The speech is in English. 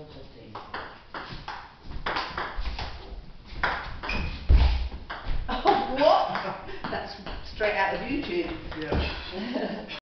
Oh, what? That's straight out of YouTube. Yeah.